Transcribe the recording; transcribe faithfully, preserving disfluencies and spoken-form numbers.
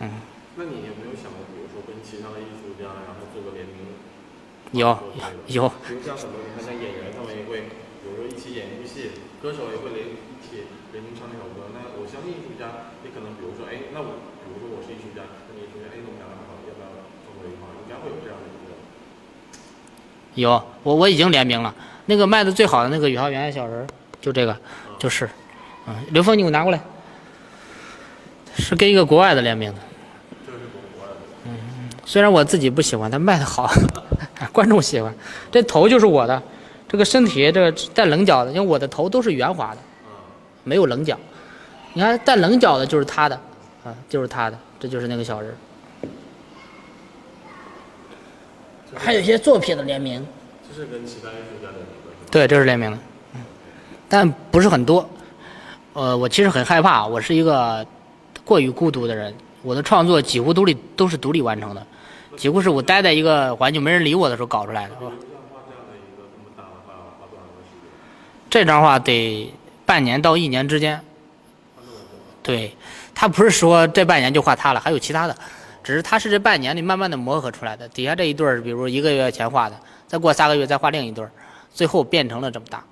嗯。 那你有没有想过，比如说跟其他的艺术家，然后做个联名？ 有有。 比如像很多你看像演员，他们也会，比如说一起演一部戏，歌手也会联一起联名唱那首歌。那我相信艺术家，你可能比如说，哎，那我比如说我是艺术家，跟你艺术家，哎，我们两个好，要不要做过一块？应该会有这样的一个。 有，我我已经联名了。那个卖的最好的那个宇浩园小人，就这个，就是，嗯，刘峰，你给我拿过来。是跟一个国外的联名的。 这是国外的。 嗯，虽然我自己不喜欢，但卖的好，观众喜欢。这头就是我的，这个身体这个带棱角的，因为我的头都是圆滑的，没有棱角。你看带棱角的就是他的，啊，就是他的，这就是那个小人。还有一些作品的联名。 这是跟其他艺术家联名的。 对，这是联名的，嗯，但不是很多。呃，我其实很害怕，我是一个过于孤独的人，我的创作几乎都立都是独立完成的，几乎是我待在一个环境没人理我的时候搞出来的，是吧？这张画得半年到一年之间。对，他不是说这半年就画他了，还有其他的，只是他是这半年里慢慢的磨合出来的。底下这一对儿，比如一个月前画的，再过仨个月再画另一对儿，最后变成了这么大。